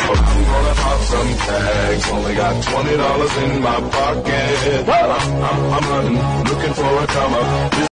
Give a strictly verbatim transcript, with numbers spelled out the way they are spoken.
I'm gonna pop some tags. Only got twenty dollars in my pocket. I'm, I'm, I'm hunting, looking for a come up.